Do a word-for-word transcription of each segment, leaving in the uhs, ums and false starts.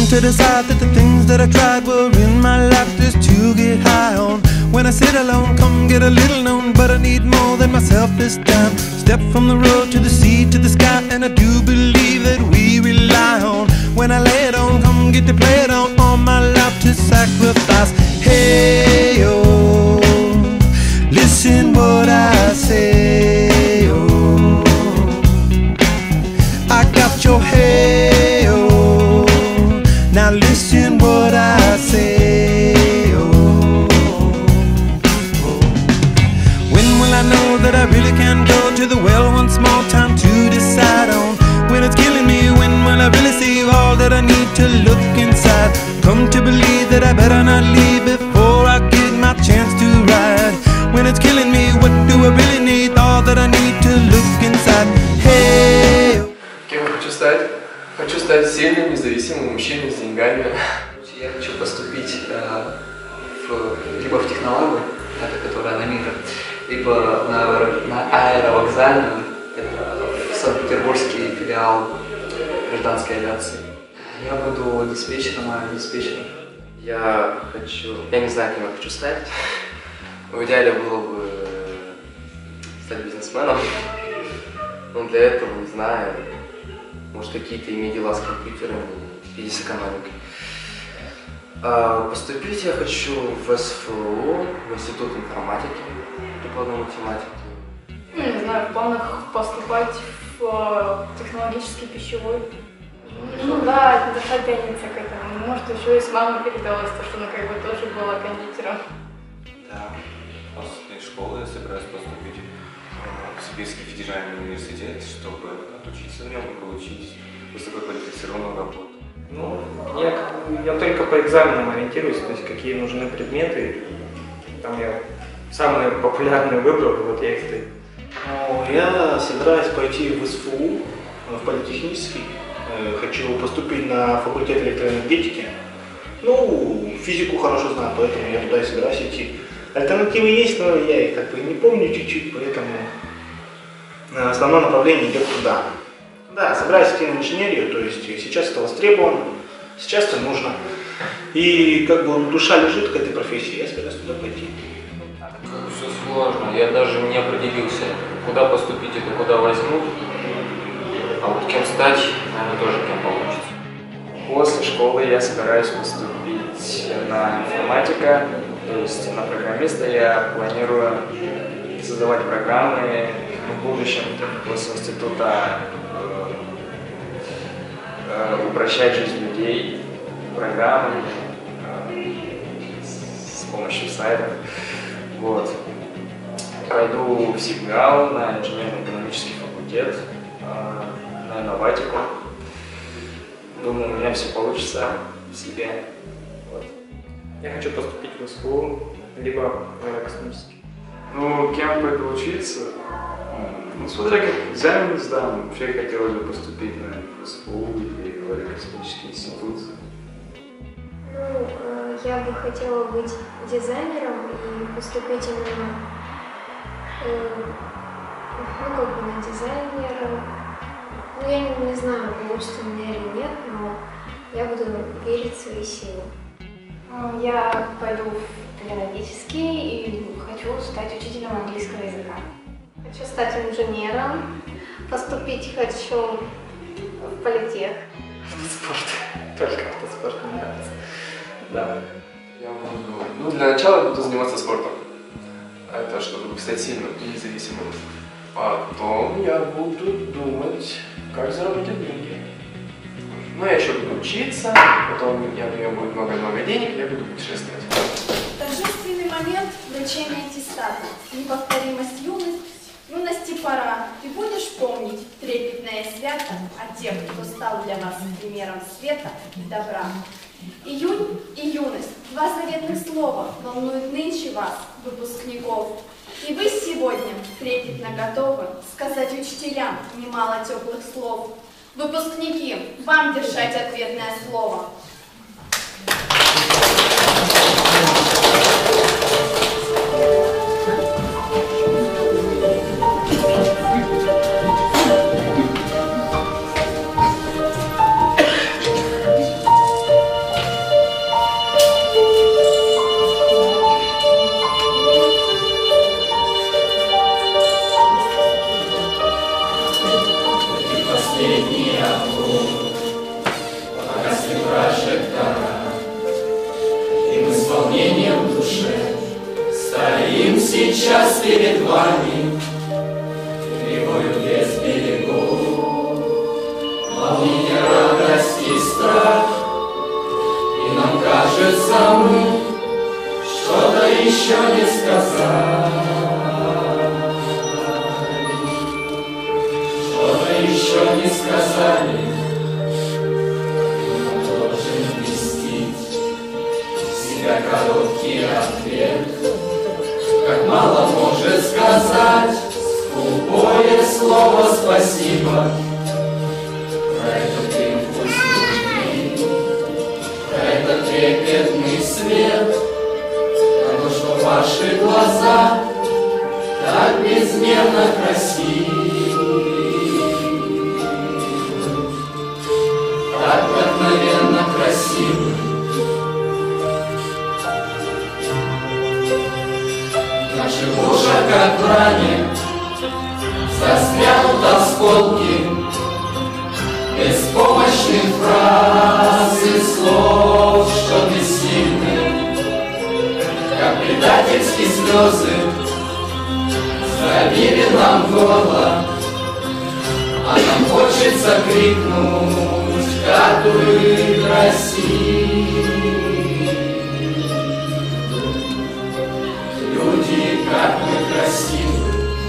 to decide that the things that I tried were in my life just to get high on. When I sit alone, come get a little known, but I need more than myself this time. Step from the road to the sea to the sky, and I do believe that we rely on. When I lay it on, come get to play it on, all my life to sacrifice. Hey, oh, listen what I say, oh, I got your hey, oh, now listen what I say, oh, oh. When will I know that I really can go to the well one small time to decide on? When it's killing me, when will I really see all that I need to look inside? Come to believe that I better not leave before I get my chance to ride. When it's killing me, what do I really need? All that I need to look inside. Hey. Кем я хочу стать? Хочу стать сильным, независимым мужчиной с деньгами. Я хочу поступить э, в, либо в технологию, это которая на мир, либо на, на аэровокзальную, это Санкт-Петербургский филиал гражданской авиации. Я буду диспетчером, аэродиспетчером. Я хочу... Я не знаю, кем я хочу стать. В идеале было бы стать бизнесменом. Но для этого, не знаю, может, какие-то иметь дела с компьютерами или с экономикой. А поступить я хочу в СФУ, в Институт информатики, прикладной математики. Ну, не знаю, в планах поступать в технологический пищевой. Ну да, душа тянется к этому. Может, еще и с мамой передалось то, что она как бы тоже была кондитером. Да, после школы я собираюсь поступить в Сибирский федеральный университет, чтобы отучиться в нем и получить высококвалифицированную работу. Ну, я, я только по экзаменам ориентируюсь, то есть какие нужны предметы. Там я самые популярные выбрал, вот я их стою. Ну, я собираюсь пойти в СФУ, в политехнический. Хочу поступить на факультет электроэнергетики. Ну, физику хорошо знаю, поэтому я туда и собираюсь идти. Альтернативы есть, но я их как бы не помню чуть-чуть, поэтому основное направление идет туда. Да, собираюсь идти на инженерию, то есть сейчас это востребовано, сейчас это нужно. И как бы душа лежит к этой профессии, я собираюсь туда пойти. Все сложно, я даже не определился, куда поступить или куда возьмут. А вот кем стать, наверное, тоже кем получится. После школы я собираюсь поступить на информатика, то есть на программиста. Я планирую создавать программы в будущем после института, э, упрощать жизнь людей программами э, с помощью сайтов. Вот. Пойду в СИГАУ на инженерно-экономический факультет, э, на инноватику. Думаю, у меня все получится в себе. Вот. Я хочу поступить в СФУ, либо в аэрокосмический. Ну, кем я пойду учиться? Ну, смотря как экзамен сдам. Вообще хотелось бы поступить, наверное, в СФУ или в аэрокосмический институт. Ну, я бы хотела быть дизайнером и поступить именно, ну, как бы на дизайнера. Ну, я не, не знаю, получится у меня или нет, но я буду верить в свои силы. Я пойду в педагогический и хочу стать учителем английского языка. Хочу стать инженером, поступить хочу в политех. Автоспорт. Только автоспорт мне нравится. Да. Я буду... Ну, для начала я буду заниматься спортом. Это чтобы стать сильным и независимым. Потом я буду думать, как заработать деньги. Ну, я еще буду учиться, потом я, у меня будет много-много денег, я буду путешествовать. Торжественный момент вручения аттестата. Неповторимость юность, юности пора. Ты будешь помнить трепетное свято о тех, кто стал для вас примером света и добра. Июнь и юность, два заветных слова, волнуют нынче вас, выпускников. И вы сегодня трепетно готовы сказать учителям немало теплых слов. Выпускники, вам держать ответное слово. последний огонь, погасли прожектора, и мы с волнением в душе стоим сейчас перед вами, рекою без берегов. Волнение, радость и страх, и нам кажется, мы что-то еще не сказали, что-то еще не сказали. Мы должны вместить в себя короткий ответ, как мало может сказать скупое слово «спасибо». Про этот импульс любви, про этот трепетный свет, про то, что ваши глаза так безмерно красивы, так вдохновенно красивы. Наши душа, как в ране, застрянут осколки беспомощных фраз и слов, что бессильны, как предательские слезы, забили нам горло, а нам хочется крикнуть, как вы красивы. Люди, как вы красивы.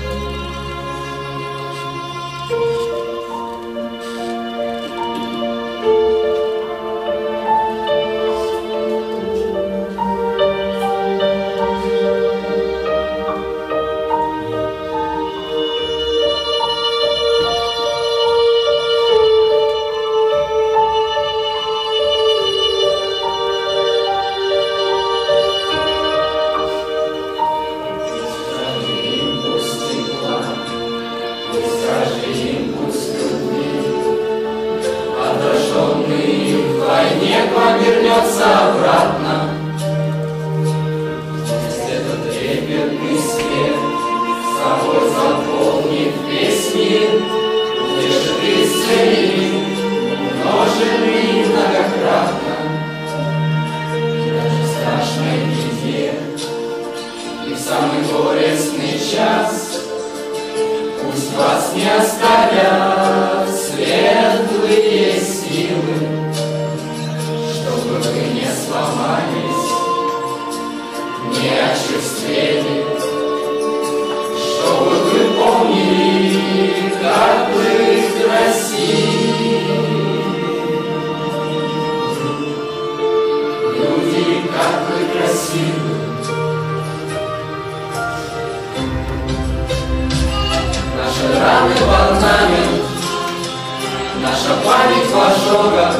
Вернется обратно. Пусть этот трепетный свет собой заполнит весь мир, где же ты исцелил, умноженный многократно. Даже в страшной беде и в самый горестный час пусть вас не оставят светлые силы, чтобы вы не сломались, не очерствели, чтобы вы помнили, как вы красивы. Люди, как вы красивы. Наши раны в орнамент, наша память в ожогах,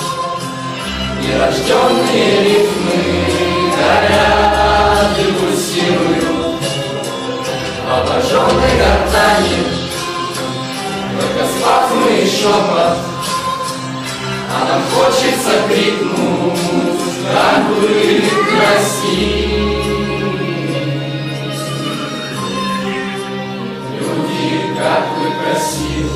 нерожденные ритмы горят и пульсируют в обожженной гортани, только спазмы и шепот, а нам хочется крикнуть, как вы красивы. Люди, как вы красивы.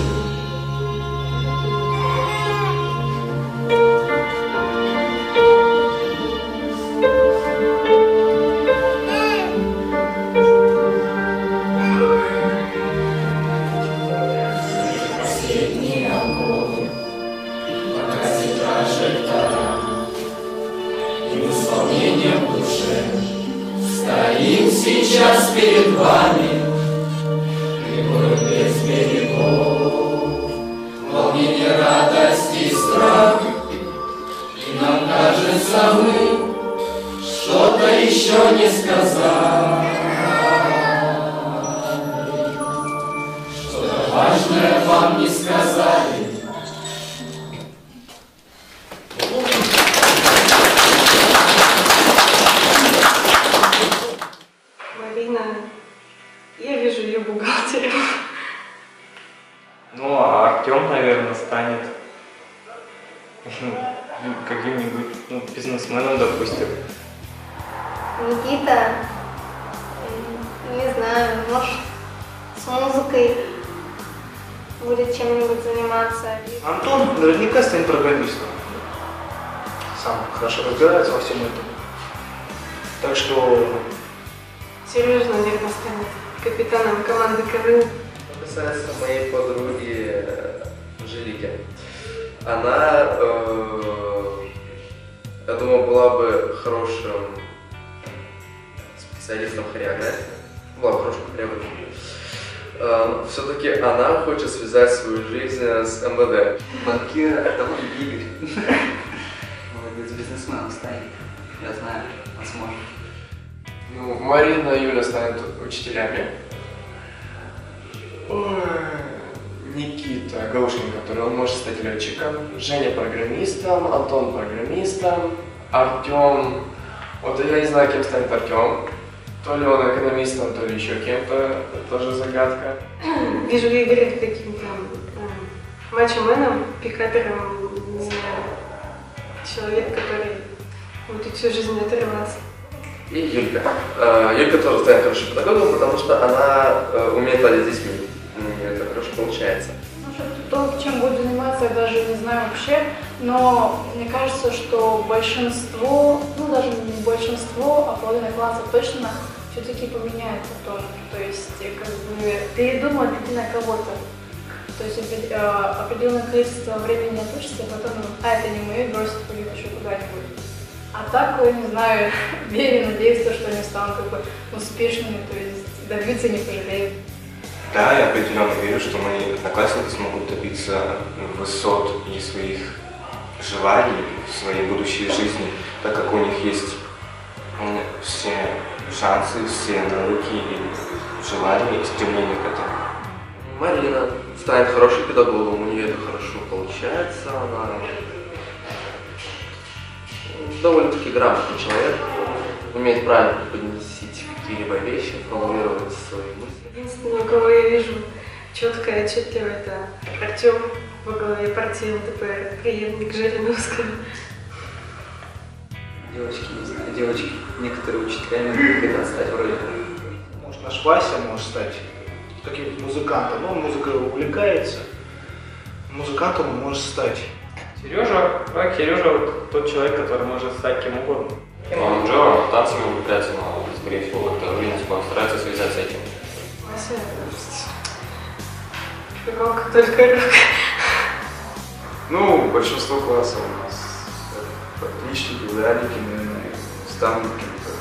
Стоим сейчас перед вами, рекою без берегов, волнение, радость и страх, и нам кажется, мы что-то еще не сказали, что-то важное вам не сказали. Я вижу ее бухгалтером. Ну, а Артем, наверное, станет каким-нибудь ну, бизнесменом, допустим. Никита, не знаю, может, с музыкой будет чем-нибудь заниматься. заниматься. Антон наверняка станет программистом. Сам хорошо разбирается во всем этом. Так что... Сережа, наверное, станет капитаном команды КВН. Что касается моей подруги Анжелики, она, э, я думаю, была бы хорошим специалистом хореографии, была бы хорошим хореографом. Э, все-таки она хочет связать свою жизнь с эм вэ дэ. Банкир, это он Игорь. Молодец, бизнесменом станет. Я знаю, он сможет. Ну, Марина и Юля станут учителями. Ой, Никита Гаушкин, который он может стать летчиком. Женя программистом, Антон программистом, Артем. Вот я не знаю, кем станет Артем. То ли он экономистом, то ли еще кем-то. Это тоже загадка. Вижу Игоря каким-то мачо-меном, пикапером, не знаю, человек, который будет всю жизнь отрываться. И Юлька. Э, Юлька тоже станет хорошим педагогом, потому что она э, умеет ладить с детьми. У нее это хорошо получается. То, чем будет заниматься, я даже не знаю вообще, но мне кажется, что большинство, ну даже не большинство, а половина класса точно все-таки поменяется тоже. То есть, как бы, передумать идти на кого-то. То есть определенное количество времени отучится, а потом, а это не мое, бросит пойдет еще куда-нибудь. А так, я не знаю, верю, надеюсь, что они станут как бы успешными, то есть добиться не пожалеют. Да, я определенно верю, что мои одноклассники смогут добиться высот и своих желаний в своей будущей жизни, так как у них есть все шансы, все навыки и желания и стремления к этому. Марина станет хорошим педагогом, у нее это хорошо получается, она довольно-таки грамотный человек, умеет правильно подносить какие-либо вещи, формулировать свои мысли. Единственное, у кого я вижу четко и отчетливо, это Артем во главе партии эл дэ пэ эр, преемник Жириновского. Девочки есть, девочки, некоторые учителями хотят стать вроде. Может, наш Вася может стать каким-нибудь музыкантом, он музыкой увлекается, музыкантом он может стать. Сережа, как Сережа вот тот человек, который может стать кем угодно. Он Джо танцами увлекается, но, скорее всего, как-то в принципе, он старается связать с этим. Вася, рок, только рок. Ну, большинство класса у нас отличники, ударники, наверное, станут какими-то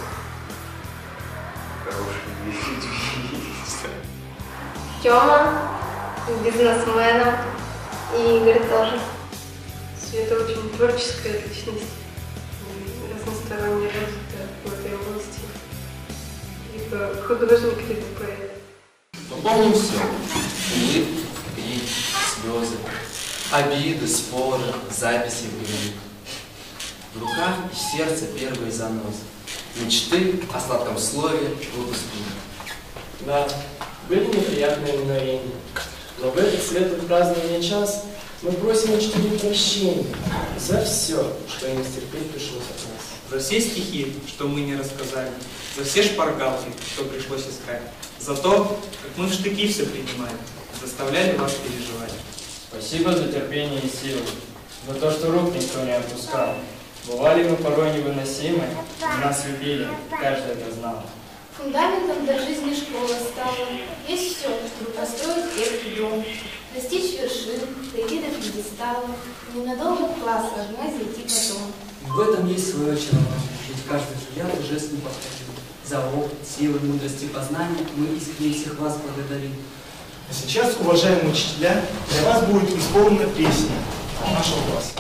хорошими людьми. Тёма, бизнесменом, и Игорь тоже. Света очень творческая личность, разносторонне развитая в этой области. Либо художник, либо поэт. Мы помним все. Улыбки, крики, слезы, обиды, споры, записи в дневник. В руках и в сердце первые занозы. Мечты о сладком слове выпускника. Да, были неприятные мгновения. Но в этот светлый празднование час мы просим учителей прощения за все, что им стерпеть пришлось от нас. За все стихи, что мы не рассказали, за все шпаргалки, что пришлось искать, за то, как мы в штыки все принимали, заставляли вас переживать. Спасибо за терпение и силу, за то, что рук никто не отпускал. Бывали мы порой невыносимы, но нас любили, каждый это знал. Фундаментом для жизни школа стала. Есть все, чтобы построить крепкий дом, достичь вершин, дойти до пьедестала, ненадолго в класс одной зайти потом. В этом есть свое очарование, ведь каждый взгляд и жест не повторим. За опыт, силы, мудрость и познание мы искренне всех вас благодарим. А сейчас, уважаемые учителя, для вас будет исполнена песня нашего класса.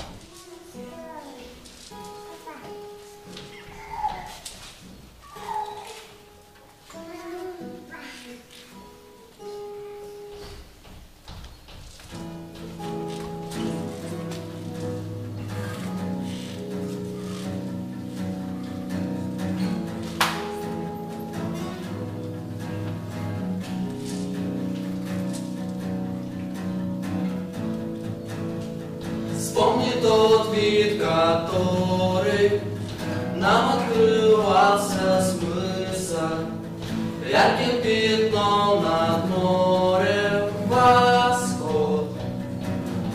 Вспомни тот вид, который нам открывался с мыса, ярким пятном над морем восход.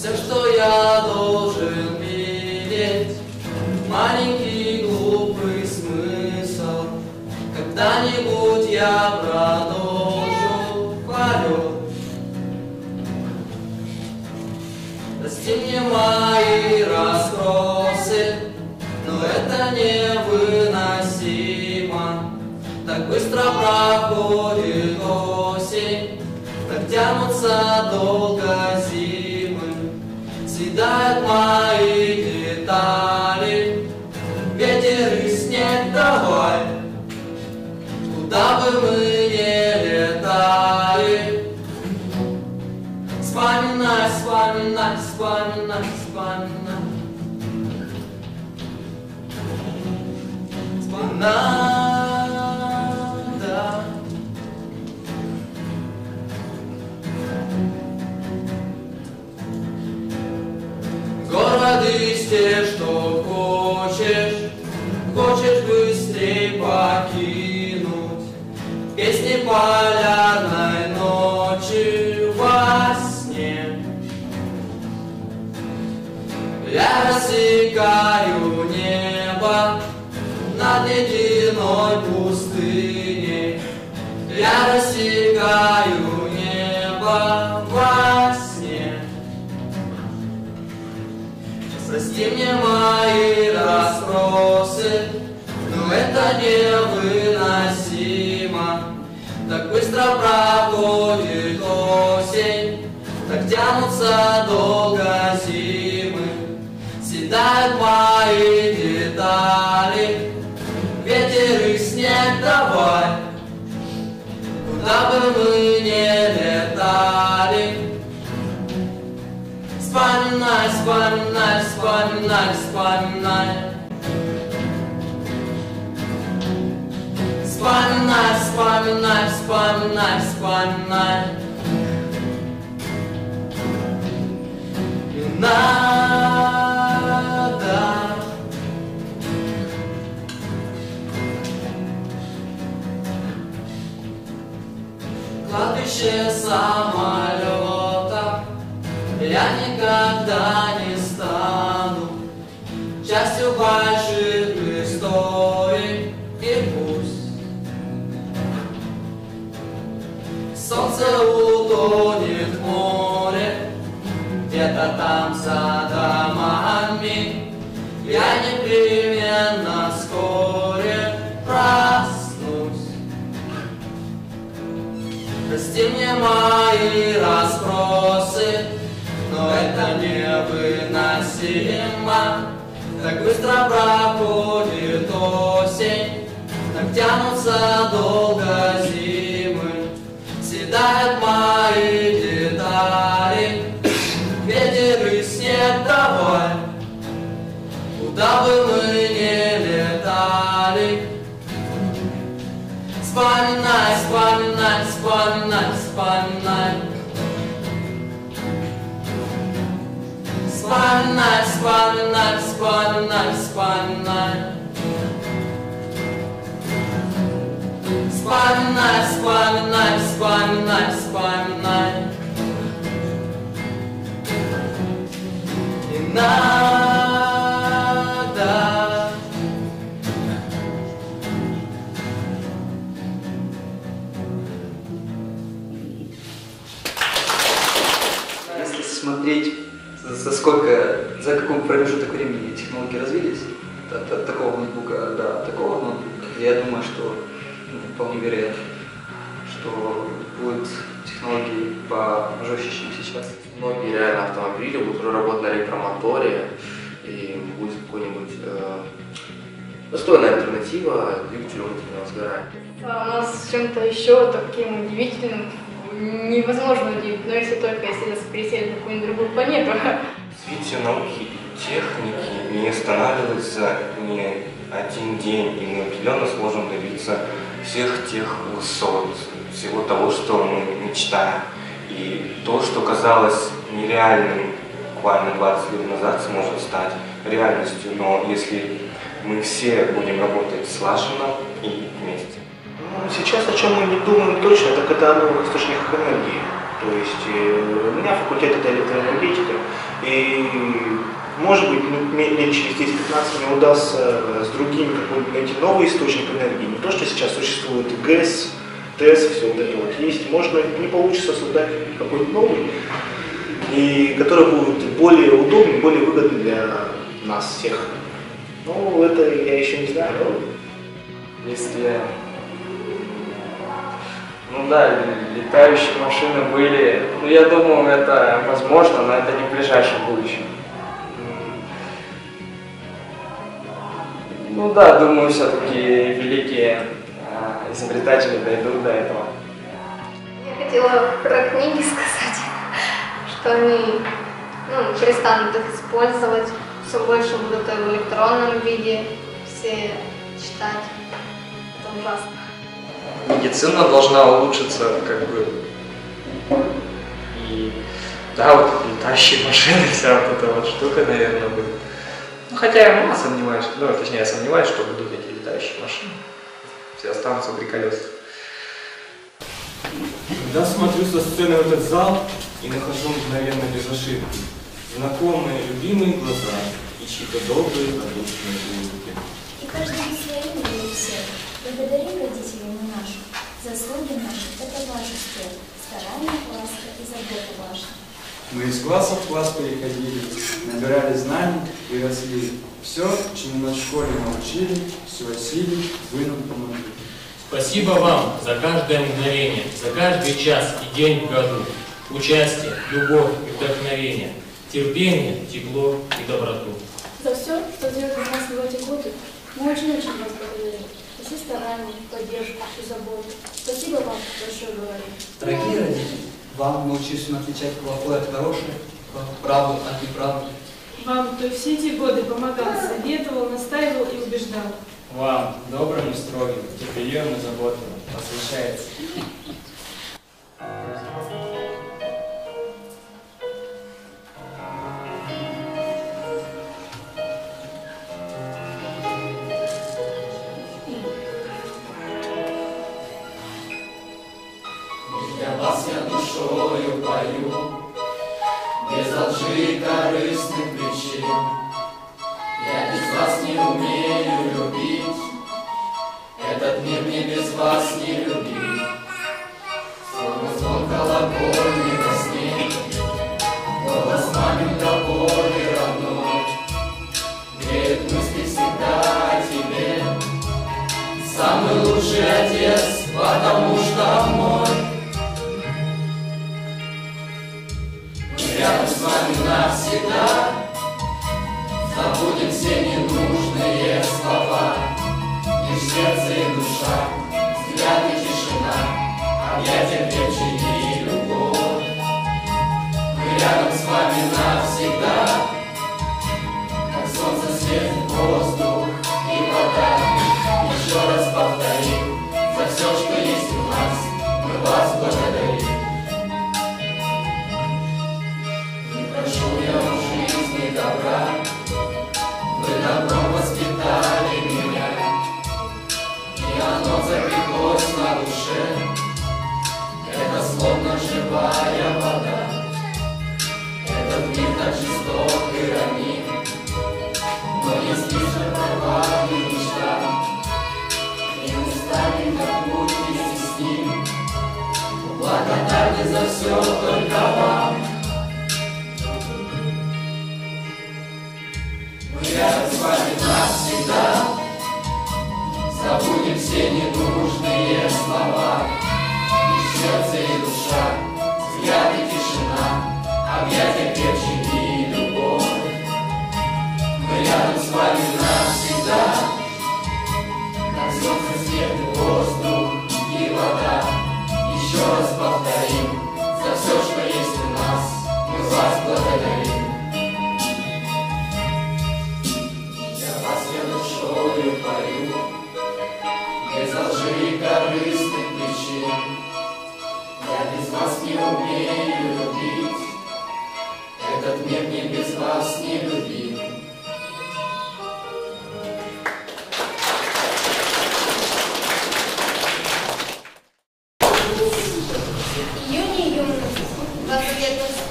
Все, что я должен видеть, маленький глупый смысл. Когда-нибудь я продолжу полет. Прости мне мои расспросы, но это невыносимо. Так быстро проходит осень, так тянутся долго зимы. Съедают мои детали, ветер и снег давай. Куда бы мы ни летали, вспоминай, вспоминай, вспоминай, вспоминай. Вспоминай, да. Город из тех, что хочешь, хочешь быстрей покинуть. Песни полярной ночи во сне. Я рассекаю небо над ледяной пустыней. Я рассекаю небо во сне. Прости мне мои расспросы, но это невыносимо. Так быстро проходит осень, так тянутся долго зимы. Съедают мои детали, ветер и снег давай. Куда бы мы ни летали, вспоминай, вспоминай, вспоминай, вспоминай. Вспоминай, вспоминай, вспоминай, вспоминай. Не надо. Кладбище самолета я никогда не стану частью больших историй, и пусть солнце утонет в море, где-то там за домами, я непременно вскоре проснусь. Прости мне мои расспросы, но это невыносимо. Так быстро проходит осень, так тянутся долго зимы. Съедают мои детали, ветер и снег давай. Куда бы мы ни летали, вспоминай, вспоминай, вспоминай, вспоминай. Вспоминай, вспоминай, вспоминай, вспоминай. Вспоминай, вспоминай, вспоминай, вспоминай. Не надо. Если смотреть, за сколько, за какой промежуток времени технологии развились, от, от такого ноутбука до такого ноутбука, я думаю, что ну, вполне вероятно, что будут технологии пожестче, чем сейчас. Многие реально автомобили будут уже работать на электромоторе, и будет какой-нибудь э, достойная альтернатива двигателю внутреннего сгорания. А у нас чем-то еще таким удивительным невозможно удивить, но если только если нас переселят на какую-нибудь другую планету. Развитие науки и техники не останавливается ни один день, и мы определенно сможем добиться всех тех высот, всего того, что мы мечтаем. И то, что казалось нереальным буквально двадцать лет назад, сможет стать реальностью, но если мы все будем работать слаженно и вместе. Сейчас, о чем мы не думаем точно, так это о новых источниках энергии. То есть э, у меня факультет это электроэнергетика, и может быть лет через десять-пятнадцать мне удастся с другими найти новый источник энергии. Не то, что сейчас существует ГЭС, ТЭС, все вот это вот есть. Может быть, не получится создать какой-то новый, и который будет более удобный, более выгодный для нас всех. Ну, это я еще не знаю. Но... Если... Ну да, летающие машины были. Ну, я думаю, это возможно, но это не в ближайшем будущем. Ну да, думаю, все-таки великие э, изобретатели дойдут до этого. Я хотела про книги сказать, что они ну, перестанут их использовать, все больше будут в электронном виде все читать. Это ужасно. Медицина должна улучшиться, как бы. И да, вот летающие машины, вся вот эта вот штука, наверное, будет. Ну, хотя я мало сомневаюсь, ну, точнее, я сомневаюсь, что будут эти летающие машины. Все останутся при колесах. Когда смотрю со сцены в этот зал и нахожу мгновенно без ошибки знакомые, любимые глаза и чьи-то добрые, радушные улыбки. И каждый своим и всех. Благодарим родителей на нашу. Заслуги наши – это ваши стрелы. Старание, ласка и забота ваша. Мы из класса в класс переходили, набирали знаний и росли. Все, чему нас в школе научили, все осилили, вы нам помогли. Спасибо вам за каждое мгновение, за каждый час и день в году. Участие, любовь и вдохновение, терпение, тепло и доброту. За все, что делает для нас в эти годы, мы очень-очень вас благодарим. За все старания, поддержку и заботу. Спасибо вам, большое говорим. Дорогие родители, вам научился отличать плохое от хорошего, правду от неправды. Вам, кто все эти годы помогал, советовал, настаивал и убеждал. Вам, добрым и строгим, терпеливым и заботливым, посвящается. Для вас я душою пою, без лжи и корыстных причин. Я без вас не умею любить, этот мир мне без вас не любит. Словно звон колокольный во сне, голос мамин до боли родной, греет мысли всегда о тебе. Самый лучший отец, потому что мой. Рядом с вами навсегда, забудем все ненужные слова. Лишь сердце и душа, взгляд и тишина, объятия крепче и любовь. Мы рядом с вами навсегда, как солнце, свет, воздух и вода. Еще раз повторим, за все, что есть у нас, мы вас благодарим. Прошу я в жизни добра, вы добром воспитали меня, и оно запеклось на душе, это словно живая вода. Этот мир так жесток и раним, но если же правда мечта, и мы станем на путь вместе с ним, благодарны за все только вам. Рядом с вами навсегда, забудем все ненужные слова. И сердце, и душа, взгляд и тишина, объятия крепче и любовь. Мы рядом с вами навсегда, как солнце, свет, и воздух и вода. Еще раз повторим, за все, что есть у нас.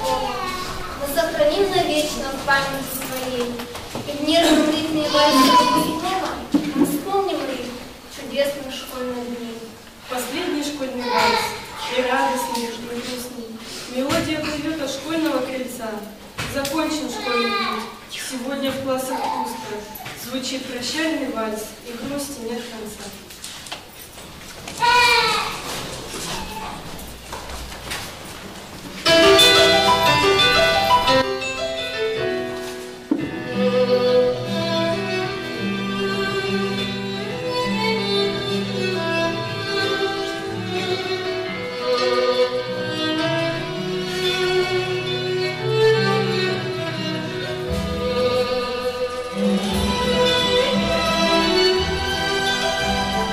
знакома. Мы сохраним навечно в памяти своей. И в нежном ритме вальса выпускного мы вспомним их чудесных школьных дней. Последний школьный вальс, и радостный, и грустный. Мелодия плывет от школьного крыльца. Закончен школьный путь. Сегодня в классах пусто. Звучит прощальный вальс, и грусти нет конца. Thank you.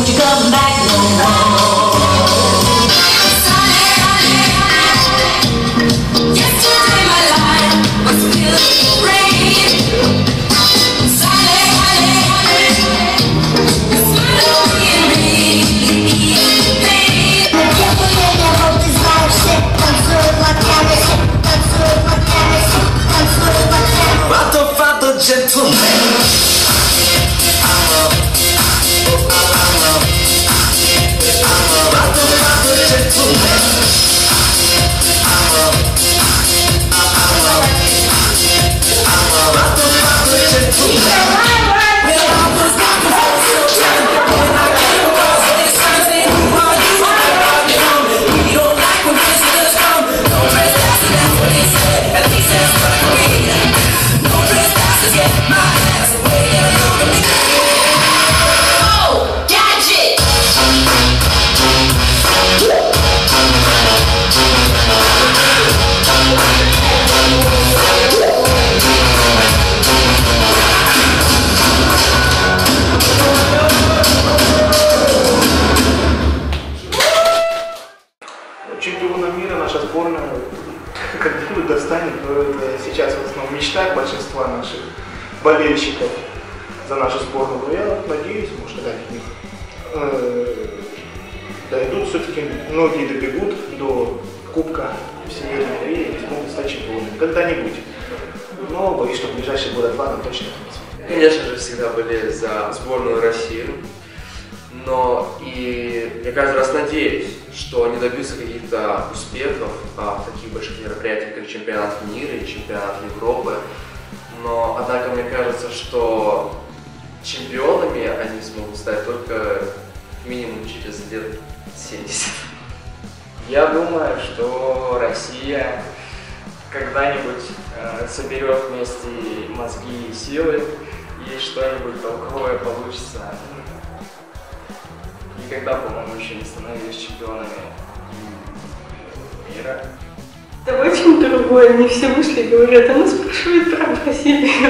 Won't you come back no more? Yesterday my life was filled with rain. Sunday, honey, the smile of me and me, pain. Я вот ты знаешь, все танцуют под камеру, танцуют под камеру, танцуют под камеру. Fatto, fatto, gentleman. Чемпиона мира наша сборная как-нибудь достанет, но это сейчас в основном в мечтах большинства наших болельщиков за нашу сборную. Но я надеюсь, может, когда-нибудь э, дойдут, все-таки многие добегут до Кубка в Северной Корее и смогут стать чемпионами. Когда-нибудь. Но боюсь, что в ближайшие года два нам точно нет. Конечно же, всегда были за сборную России. Но и я каждый раз надеюсь, что они добьются каких-то успехов а, в таких больших мероприятиях, как чемпионат мира и чемпионат Европы. Но, однако, мне кажется, что чемпионами они смогут стать только минимум через лет семьдесят. Я думаю, что Россия когда-нибудь э, соберет вместе мозги и силы, и что-нибудь толковое получится. Никогда, по-моему, еще не становились чемпионами мира. Это очень другое. Они все вышли и говорят, она спрашивает про Бразилию.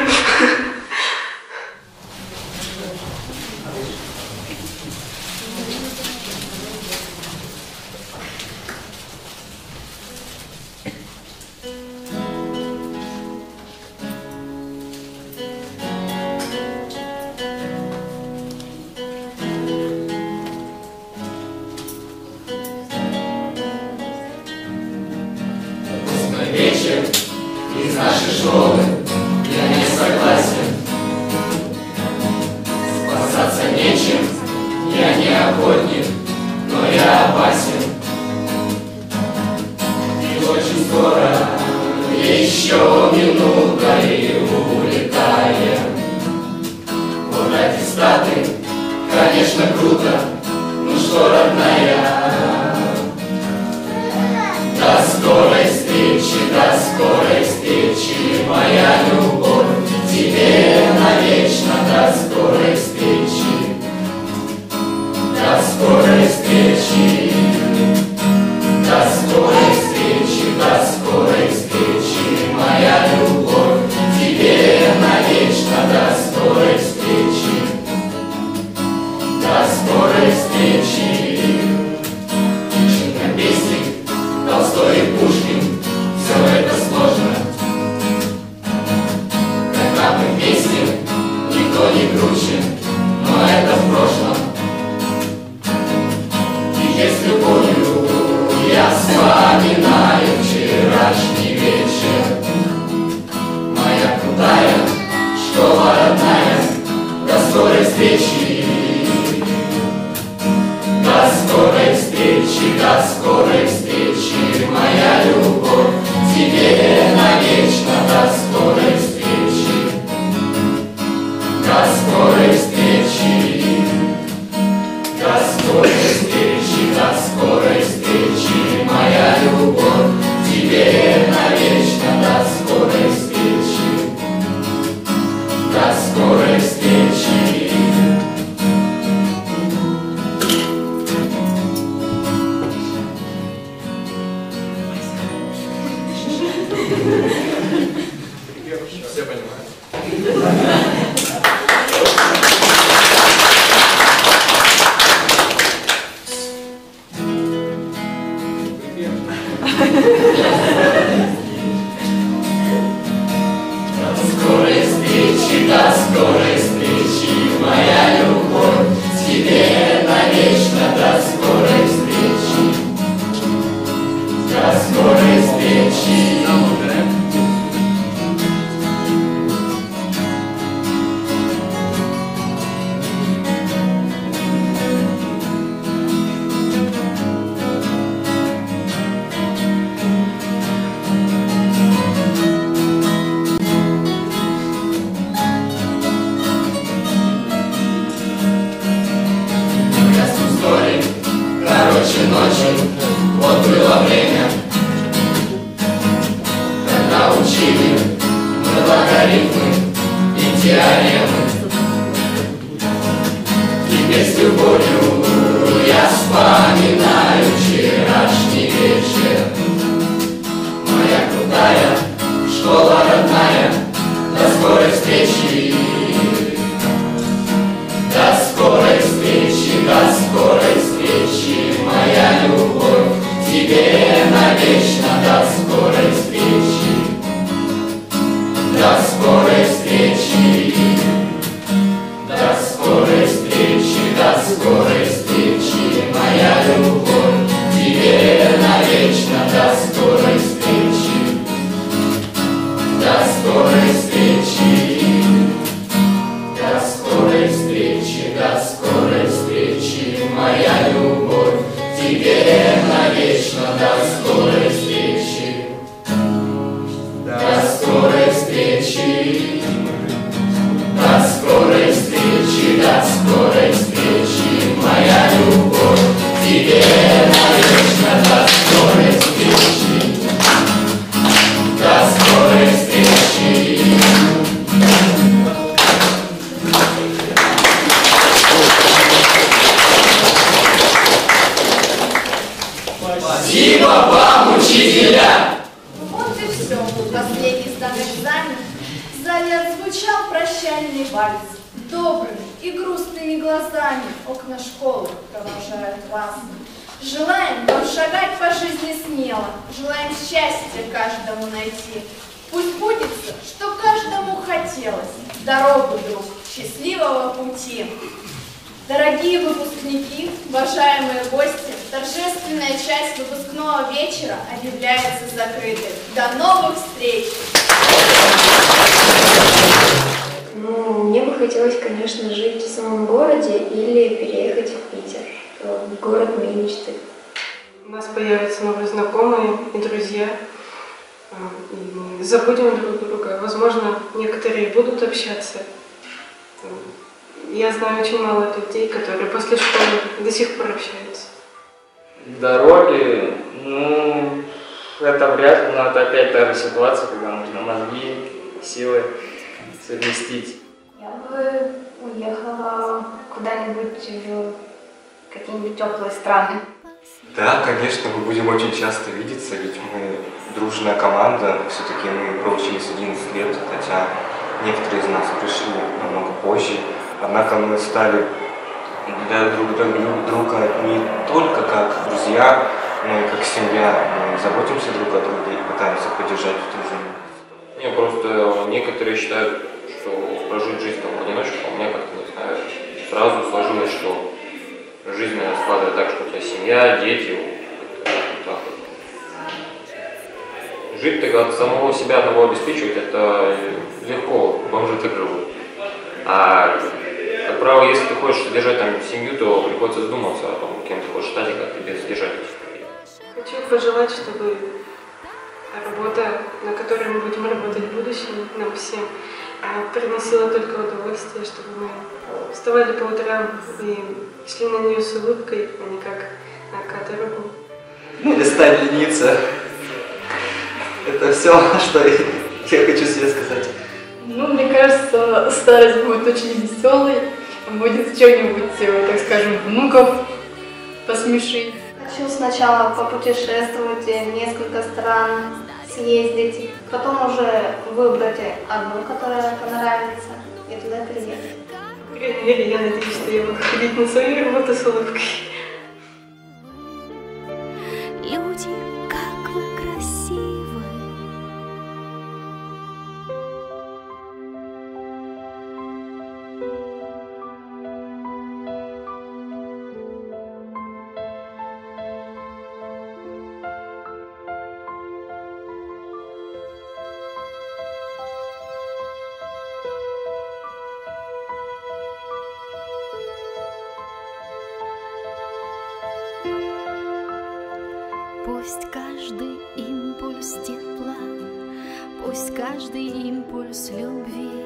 Вечер из нашей школы я не согласен. Спасаться нечем, я не охотник, но я опасен. И очень скоро, еще минута и улетаем. Вот аттестаты, конечно, круто, ну что, родная, до скорой встречи, до скорой встречи, моя любовь, тебе навечно до скорой встречи, до скорой встречи, до скорой встречи, до скорой встречи, моя любовь, тебе навечно до скорой встречи, до скорой встречи. Песник, Толстой и Пушкин, все это сложно. Когда мы вместе, никто не круче, но это в прошлом. И есть любовью я вспоминаю вчерашний вечер. Моя крутая школа родная, до скорой встречи. До скорой встречи, до скорой встречи, моя любовь, тебе навечно до скорой встречи, до скорой встречи, до скорой встречи, до скорой встречи, моя любовь, тебе навечно до скорой встречи, до скорой встречи. Спасибо вам, учителя! Вот и все. Последний сданный экзамен. В зале отзвучал прощальный вальс. Добрыми и грустными глазами окна школы провожают вас. Желаем вам шагать по жизни смело, желаем счастья каждому найти. Пусть будется, что каждому хотелось, дорогу, друг, счастливого пути. Дорогие выпускники, уважаемые гости, торжественная часть выпускного вечера объявляется закрытой. До новых встреч! Ну, мне бы хотелось, конечно, жить в самом городе или переехать в Питер, в город моей мечты. У нас появятся новые знакомые и друзья. И забудем друг друга. Возможно, некоторые будут общаться. Я знаю очень мало людей, которые после школы до сих пор общаются. Дороги, ну, это вряд ли, но это опять та же ситуация, когда нужно мозги, силы совместить. Я бы уехала куда-нибудь в какие-нибудь теплые страны. Да, конечно, мы будем очень часто видеться, ведь мы дружная команда, все-таки мы проучились одиннадцать лет, хотя некоторые из нас пришли намного позже. Однако мы стали для друг друга не только как друзья, но и как семья. Мы заботимся друг о друге и пытаемся поддержать в трудности. Не, просто некоторые считают, что прожить жизнь там в одиночку, а у меня как-то, не знаю, сразу сложилось, что жизнь складывает так, что у тебя семья, дети, вот так вот. Жить ты от самого себя одного обеспечивать, это легко, бомжи так живут. А, как правило, если ты хочешь содержать там семью, то приходится задуматься о том, кем ты хочешь стать и как тебе содержать этих людей. Хочу пожелать, чтобы работа, на которой мы будем работать в будущем, нам всем, приносила только удовольствие, чтобы мы вставали по утрам и шли на нее с улыбкой, а не как на каторгу. Перестань лениться. Это все, что я хочу себе сказать. Ну, мне кажется, старость будет очень веселой, будет что-нибудь, так скажем, внуков посмешить. Хочу сначала попутешествовать в несколько стран, съездить, потом уже выбрать одну, которая понравится, и туда приехать. По крайней мере, я надеюсь, что я буду ходить на свою работу с улыбкой. Люди, как вы красивы. Пусть каждый импульс тепла, пусть каждый импульс любви,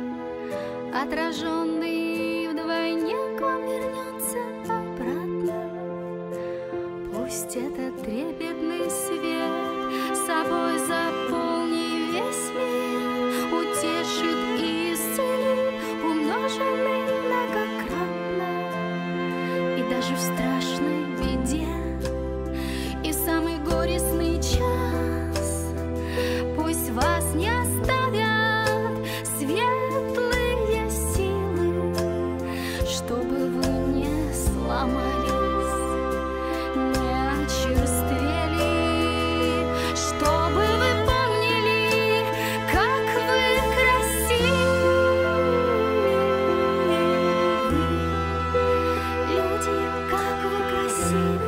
отраженный вдвойне, к вам вернется обратно. Пусть этот трепетный свет собой заполни весь мир, утешит и исцелит, умноженный многократно. И даже в страшной беде, и в самый горестный час пусть вас не оставят светлые силы, чтобы вы не сломались, не очерствели, чтобы вы помнили, как вы красивы. Люди, как вы красивы.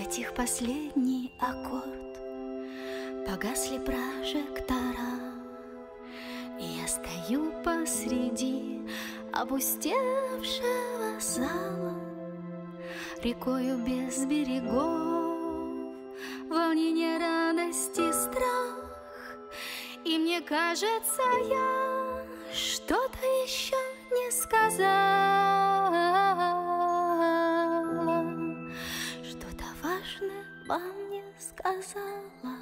затих последний аккорд, погасли прожектора, и я стою посреди опустевшего зала, рекою без берегов, волнение, радости, страх. И мне кажется, я что-то еще не сказала, что-то важное вам не сказала.